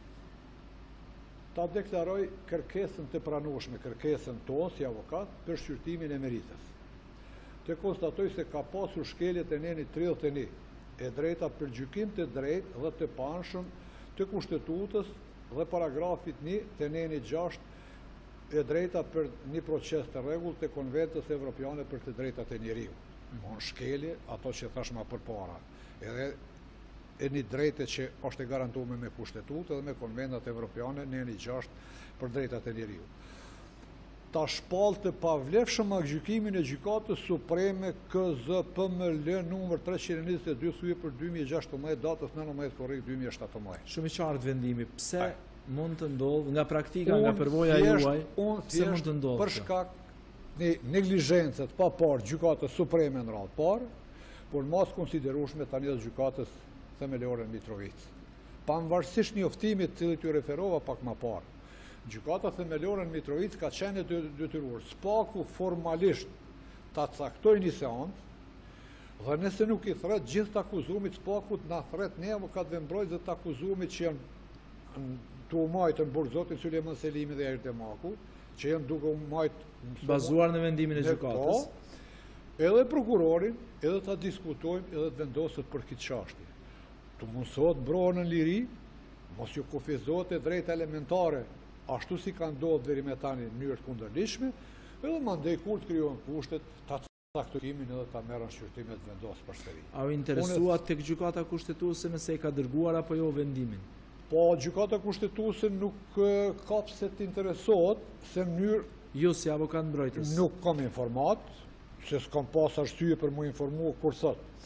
Ta deklaroj kërkesën të pranueshme, kërkesën tonë si avokat për shqyrtimin e meritës. Të konstatoj se ka pasur shkeljet e nenit tridhjetë e një, e drejta për gjykim të drejtë dhe të panshëm të kushtetutës dhe paragrafit një të nenit gjashtë, e drejta për një proces të rregullt të Konventës Evropiane për të drejtat e njeriu. Në shkelje, ato që thash më përpara, edhe e një drejte që është e garantuar me kushtetutë dhe me konventat evropiane në një gjashtë për drejtat e njeriu. Ta shpallë të pavlefshëm gjykimin e gjykatës supreme K Z P M L numër treqind e njëzet e dy thye për dy mijë e gjashtëdhjetë datës nëntëmbëdhjetë korrekt dy mijë e shtatëmbëdhjetë. Shumë i qartë vendimi. Pse Aj. mund të ndodhë nga praktika, nga përvoja juaj? Unë pse mund të ndodhë? Për shkak një neglizhencët pa parë gjykatës supreme në radhë parë, por mas konsiderueshme tani dhe gjykatës themelore në Mitrovic. Pavarësisht njoftimit të cilit ju referova pak më parë, gjykata themelore në Mitrovic ka qenë detyruar spaku formalisht ta caktojë një seancë dhe nëse nuk i thret gjithë të akuzumit spakut na thret ne avokatëve mbrojtës dhe të akuzumit që janë të umajtë në burg zotin Sulejman Selimi dhe Jair Demaku, që janë duke umajtë bazuar në vendimin e gjykatës. Edhe prokurorin, edhe ta diskutojmë, edhe të vendoset për këtë çështje. Të mundësohet mbrohen në liri, mos ju kufizohet e drejta elementare, ashtu si ka ndodhur deri më tani në mënyrë të kundërlishme, edhe mandej kur të krijohen kushtet, ta caktokimin edhe ta merren shqyrtimet vendos përsëri. A u interesuat tek gjykata kushtetuese nëse e ka dërguar apo jo vendimin? Po, gjykata kushtetuese nuk ka pse të interesohet se në mënyrë ju si avokat mbrojtës. Nuk kam informat, se s'kam pas arsye për mu informu kur sot.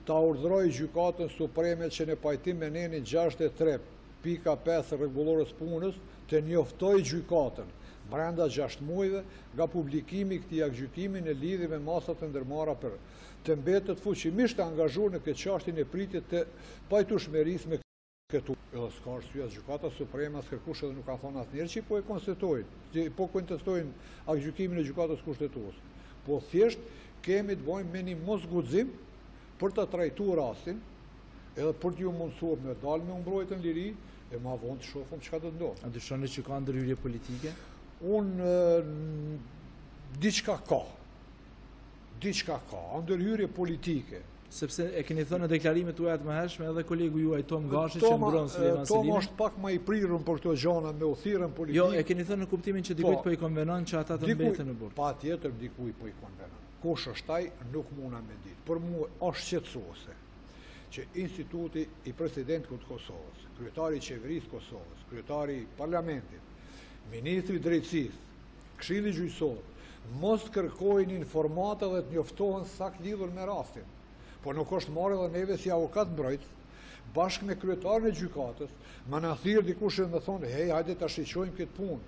ta urdhroj gjykatën supreme që në pajtim me nenin gjashtëdhjetë e tre pika pesë rregullorës punës të njoftoj gjykatën brenda gjashtë muajve nga publikimi i këtij aktgjykimi në lidhje me masat e ndërmarra për të mbetet fuqimisht të angazhuar në këtë çështje e pritjet të pajtueshmërisë me këtu. Edhe s'ka arsye as gjykata supreme as kërkush edhe nuk ka thonë asnjëherë që po e konstatojnë, po kontestojnë aktgjykimin e gjykatës kushtetuese. Po thjesht kemi të bëjmë me një mosguxim për të trajtuar rastin, edhe për t'ju mundësuar me dalë me mbrojtjen në liri, e ma vonë të shohim çka do të ndodhë. A dyshoni që ka ndërhyrje politike? Unë diçka ka. Diçka ka, ndërhyrje politike. Sepse e keni thënë në deklarimet tuaja të mëhershme edhe kolegu juaj Tom Gashi që mbron Sulejman Selimin. Tom është pak më i prirur për këto gjëra me uthirën politike. Jo, e keni thënë në kuptimin që dikujt po i konvenon që ata të mbeten në burg. Patjetër dikujt po i konvenon. Kush është ai nuk muna me ditë. Për mua është shqetësuese që instituti i presidentit të Kosovës, kryetari i qeverisë të Kosovës, kryetari i parlamentit, ministri i drejtësisë, këshilli gjyqësor, mos kërkojnë informata dhe të njoftohen sakt lidhur me rastin. Po nuk është marrë edhe neve si avokat mbrojtës, bashkë me kryetarin e gjykatës, më na thirr dikush dhe më thonë, hey, hajde ta shiqojmë këtë punë.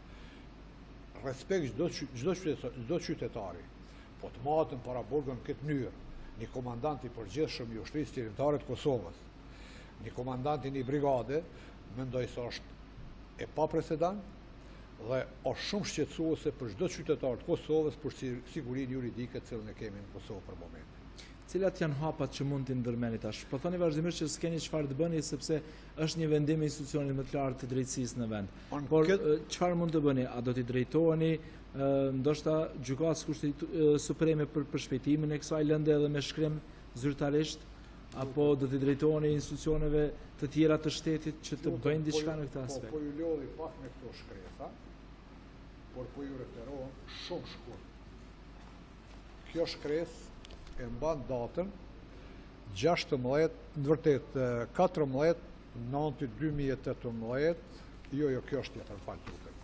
Respekt çdo qytetari. Po të matën para burgën këtë mënyrë, një komandant i përgjithshëm i ushtrisë qeveritare të Kosovës, një komandant i një brigade, mendoj se është e paprecedent dhe është shumë shqetësuese për çdo qytetar të Kosovës për sigurinë juridike të cilën e kemi në Kosovë për momentin. Cilat janë hapat që mund t'i ndërmeni tash? Po thoni vazhdimisht që s'keni çfarë të bëni sepse është një vendim i institucionit më të lartë të drejtësisë në vend. Por çfarë mund të bëni? A do t'i drejtoheni ndoshta gjykatës supreme për përshpejtimin e kësaj lënde edhe me shkrim zyrtarisht, apo do t'i drejtoheni institucioneve të tjera të shtetit që të bëjnë diçka në këtë aspekt? Po ju lodhi pak me këto shkresa, por po ju referohem shumë shkurt. Kjo shkresë e mban datën gjashtëmbëdhjetë, në vërtet katërmbëdhjetë nënti dy mijë e tetëmbëdhjetë, jo, jo, kjo është tjetër, falë tutë.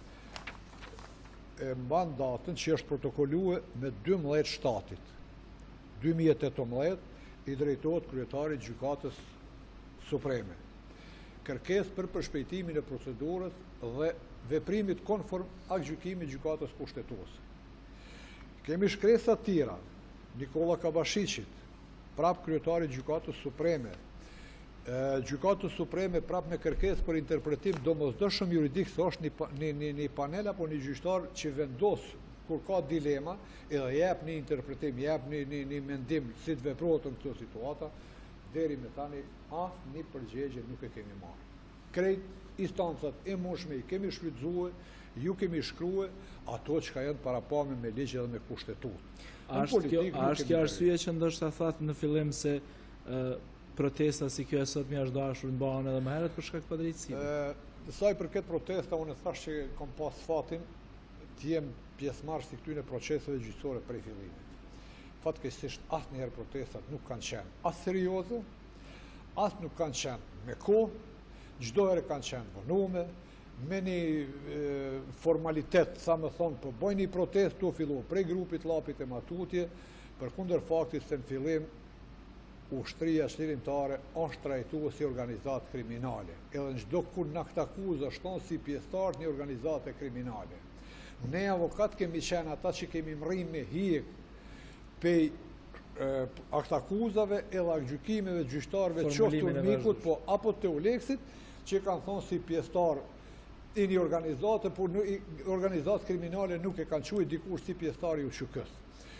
E mban datën që është protokolluar me dymbëdhjetë shtatit. dy mijë e tetëmbëdhjetë i drejtohet kryetarit gjykatës supreme. Kërkesë për përshpejtimin e procedurës dhe veprimit konform aktgjykimit gjykatës kushtetuese. Kemi shkresa të tjera. Nikola Kabashicit, prap kryetari gjykatës supreme, gjykatës supreme prap me kërkesë për interpretim domosdoshëm juridik, se është një panel apo një gjyqtar që vendos kur ka dilema edhe jep një interpretim, jep një mendim si të veprohet në këto situata, deri me tani asë një përgjegje nuk e kemi marrë. Krejt instancat e mushme i kemi shfrytzuar, ju kemi shkruar ato që ka janë parapame me ligj edhe me kushtetut. A është kjo arsye që ndoshta thatë në fillim se protesta si kjo e sotme është dashur mbahen edhe më herët për shkak të padrejtësisë? Sa i përket protesta, unë thash që kam pas fatin të jem pjesëmarrës i këtyre proceseve gjyqësore prej fillimit. Fatkeqësisht asnjëherë protestat nuk kanë qenë as serioze, as nuk kanë qenë me kohë, çdo herë kanë qenë vonume, me një formalitet, sa më thonë, për bëjnë një protest të fillu prej grupit Lapit e Matutje, për kundër faktit se në fillim ushtria shlirimtare është trajtuar si organizatë kriminale, edhe në çdo kur në këtë akuzë shton si pjesëtar një organizate kriminale. Ne avokat kemi qenë ata që kemi mrim me hijek pej akt akuzave edhe aktgjykimeve gjyqtarëve qoftë Urmikut, po apo të Uleksit, që kanë thonë si pjesëtar i një organizate, por organizatë kriminale nuk e kanë quajtur dikur si pjesëtari u shukës.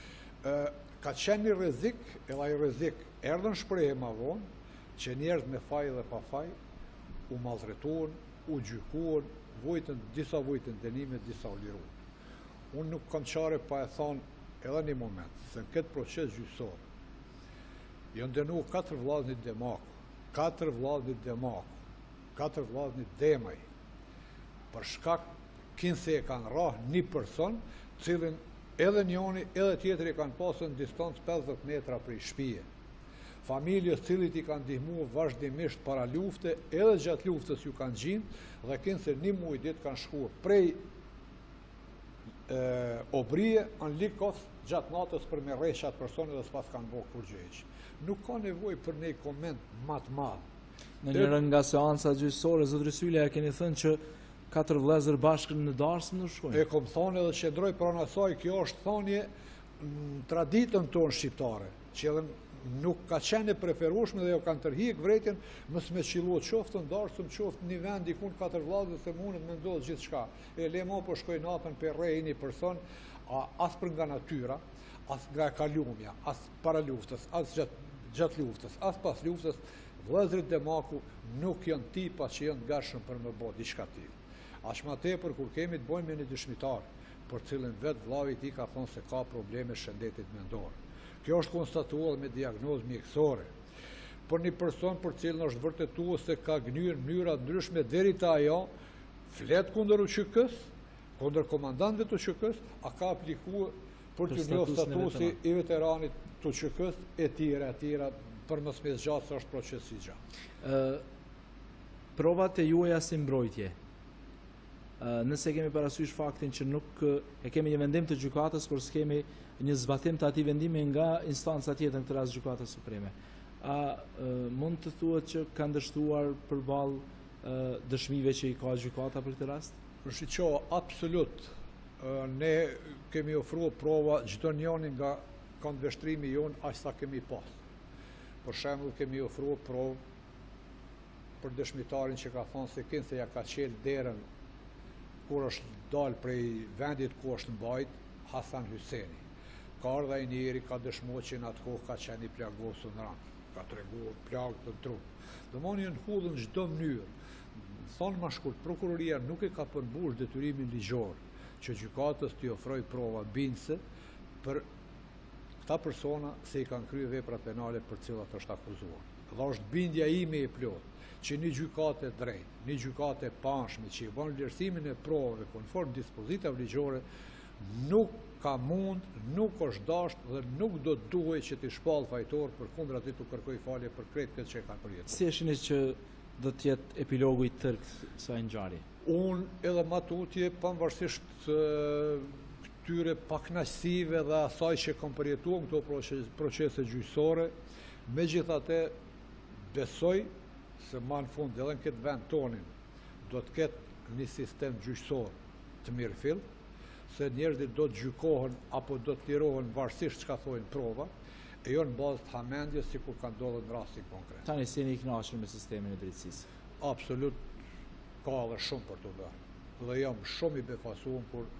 Ka qenë një rrezik, edhe ai rrezik erdhën shprehje më vonë, që njerëz me faj dhe pa faj u malltretuan, u gjykuan, vujtën disa vujtën dënime, disa u liruan. Unë nuk kam çare pa e thonë edhe një moment, se në këtë proces gjyqësor janë dënuar katër vllaznit Demaku, katër vllaznit Demaku, katër vllaznit Demaj, për shkak kinse e kanë rrahë një person, cilin edhe njoni, edhe tjetëri kanë pasur në distancë pesëdhjetë metra prej shtëpie. Familjes cilit i kanë ndihmuar vazhdimisht para lufte, edhe gjatë luftës ju kanë gjinë, dhe kinse një muaj ditë kanë shkuar prej obrije në likos gjatë natës për me rreshat persone dhe s'pas kanë bo kur gjëjq. Nuk ka nevoj për ne koment matë madhë. Në njërën nga seansa gjyqësore, zotëri Syla, e keni thënë që katër vëllezër bashkë në darsëm në shkojnë? E kom thonë edhe që ndroj pranë asaj, kjo është thonje në traditën tonë shqiptare, që edhe nuk ka qenë preferueshme dhe jo kanë tërhik vretjen, mës me qiluat qoftë në darsëm, qoftë një vend ikun katër vëllezër se mundet me ndodhë gjithë shka. E lemo po shkoj natën për rrej një person, as për nga natyra, as nga kalumja, as para luftës, as gjatë, gjatë luftës, as pas luftës, vëllezërit dhe maku nuk janë tipa që janë gashëm për më bo diçka tillë. Aq ma tepër kur kemi të bojmë me një dëshmitar, për cilën vetë vllavit i ka thonë se ka probleme shëndetit mendor. Kjo është konstatuar me diagnozë mjekësore. Për një person për cilën është vërtetuar se ka gnyrë mënyra ndryshme deri te ajo flet kundër U Q K-s, kundër komandantëve të U Q K-s, a ka aplikuar për të njohur statusi i veteranit të U Q K-s e tjera e tjera për mos me zgjatë se është proces i gjatë. Provat e juaja si mbrojtje. Nëse kemi parasysh faktin që nuk e kemi një vendim të gjykatës, por s'kemi një zbatim të atij vendimi nga instanca tjetër, në këtë rast Gjykata Supreme. A mund të thuhet që kanë dështuar përballë dëshmive që i ka gjykata për këtë rast? Shiqo, absolut. Ne kemi ofruar prova çdo njëri nga këndveshtrimi jonë aq sa kemi pas. Për shembull, kemi ofruar provë për dëshmitarin që ka thonë se kënë se ja ka qelë derën kur është dalë prej vendit ku është mbajt, Hasan Hyseni. Ka ardha i njeri, ka dëshmuar që në atë kohë ka qenë i plagosur në rand, ka treguar plagë të trup. Domoni në hudhën çdo mënyrë. Thonë më shkurt, prokuroria nuk e ka përmbush detyrimin ligjor që gjykatës t'i ofroj prova bindëse për këta persona se i kanë kryer vepra penale për cilat është akuzuar. Dhe është bindja ime e plotë që një gjykatë e drejtë, një gjykatë e panshme që i bën vlerësimin e provave konform dispozitave ligjore, nuk ka mund, nuk është dashur dhe nuk do të duhej që t'i shpall fajtor përkundër atij të kërkoj falje për krejt këtë që e kanë përjetuar. Si e shihni që do të jetë epilogu i tërë kësaj ngjarje? Unë edhe më tutje pavarësisht këtyre pakënaqësive dhe asaj që kam përjetuar këto procese gjyqësore, megjithatë besoj se ma në fund edhe në këtë vend tonin do të ketë një sistem gjyqësor të mirë fill, se njerëzit do të gjykohen apo do të lirohen varësisht çka thojnë prova, e jo në bazë të hamendjes si kur kanë ndodhur në rastin konkret. Tani si jeni i kënaqur me sistemin e drejtësisë? Absolut, ka edhe shumë për të bërë. Dhe jam shumë i befasuar kur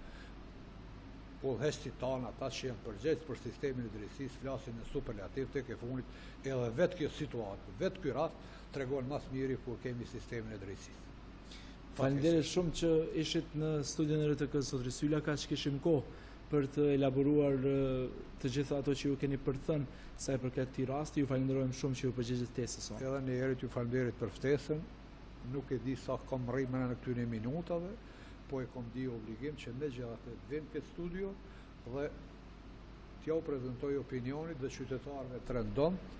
udhëheqësit tanë, ata që janë përgjegjës për sistemin e drejtësisë, flasin në superlativ tek e fundit, edhe vetë kjo situatë, vetë ky rast tregon mas miri kur kemi sistemin e drejtësisë. Faleminderit shumë që ishit në studion e R T K-s zotëri Syla, ka që kishim kohë për të elaboruar të gjitha ato që ju keni përthënë sa i përket këtij rasti. Ju falenderojmë shumë që ju përgjigjet ftesës sonë. Edhe një herë ju faleminderit për ftesën. Nuk e di sa kam rrimë në këtyre minutave, po e kam di obligim që megjithatë të vim këtë studio dhe t'ja u prezantoj opinionit dhe qytetarëve të rëndomt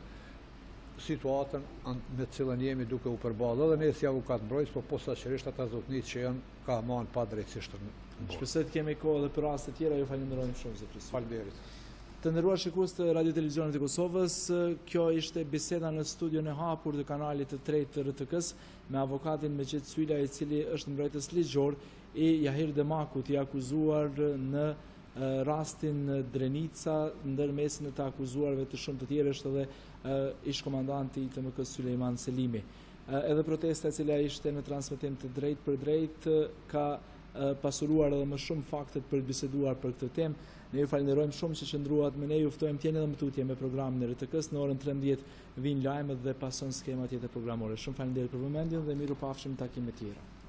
situatën me cilën jemi duke u përballë edhe ne si avokat mbrojtës, po posaçërisht ata zotënit që janë ka marrë pa drejtësisht. Shpresoj të kemi kohë edhe për raste tjera. Ju falenderojmë shumë zotëri. Faleminderit. Të nderuar shikues të Radio Televizionit të Kosovës, kjo ishte biseda në studion e hapur të kanalit të tretë të R T K-s me avokatin Mexhit Syla, i cili është mbrojtës ligjor i Jahir Demakut, i akuzuar në rastin Drenica, ndërmesën e të akuzuarve të shumë të tjerë është edhe ish komandanti i T M K-s Sulejman Selimi. Edhe protesta e cila ishte në transmetim të drejt për drejt ka pasuruar edhe më shumë faktet për të biseduar për këtë temë. Ne ju falenderojmë shumë që qëndruat me ne, ju ftojmë t'jeni edhe më tutje me programin e R T K-s. Në orën trembëdhjetë vijnë lajmet dhe pason skema tjetër programore. Shumë falenderoj për vëmendjen dhe miru pafshim takime tjera.